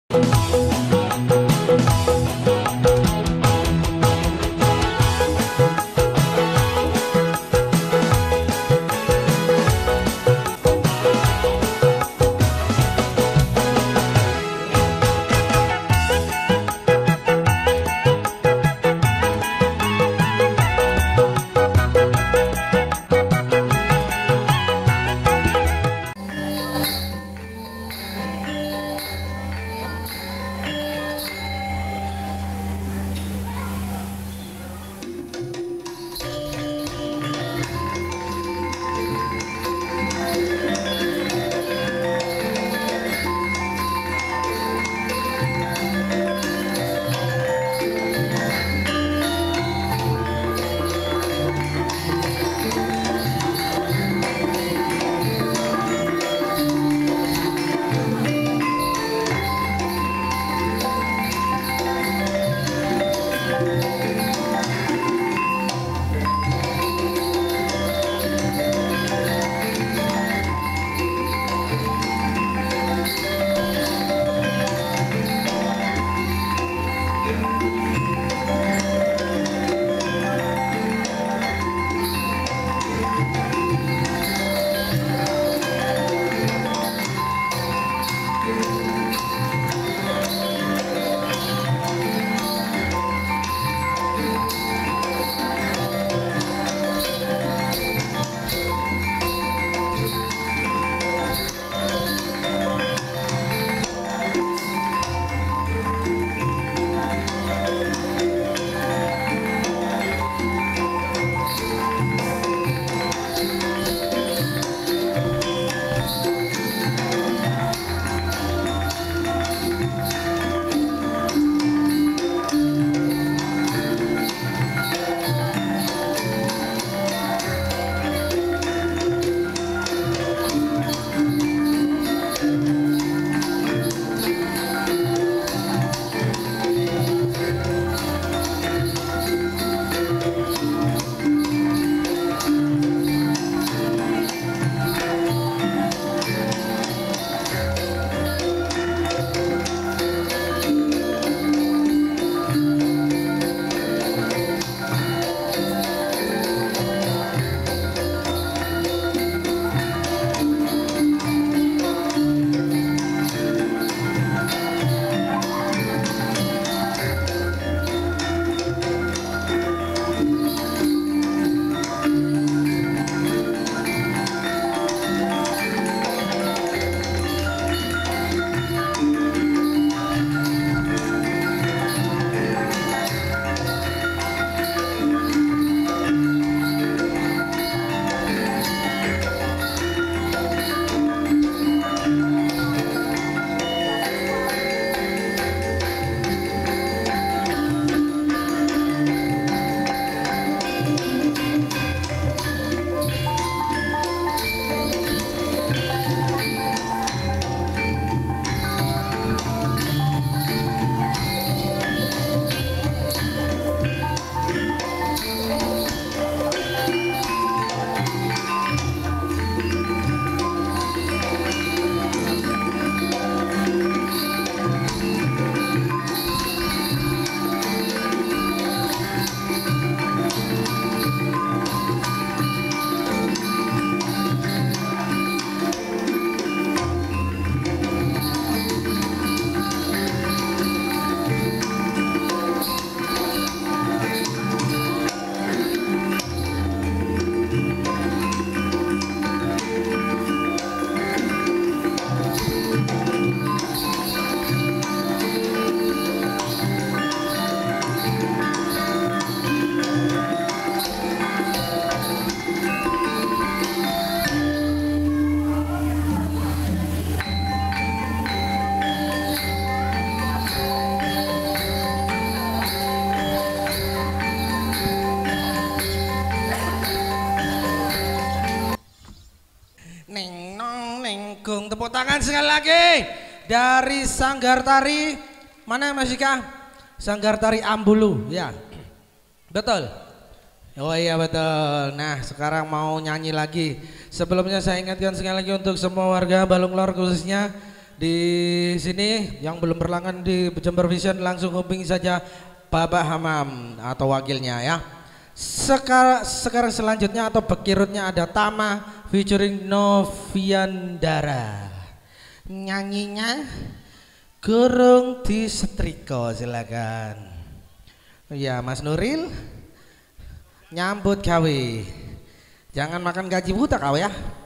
Agung. Tepuk tangan sekali lagi dari Sanggar Tari. Mana Mas Ika? Sanggar Tari Ambulu, ya. Betul. Oh iya betul. Nah, sekarang mau nyanyi lagi. Sebelumnya saya ingatkan sekali lagi untuk semua warga Balung Lor khususnya Di sini yang belum berlangganan di Jember Vision langsung hubungi saja Bapak Hamam atau wakilnya ya. Sekarang selanjutnya atau bekirutnya ada Tama featuring Noviandara. Nyanyinya Gurung Disetrika, silakan. Ya Mas Nuril nyambut gawe. Jangan makan gaji buta kau ya.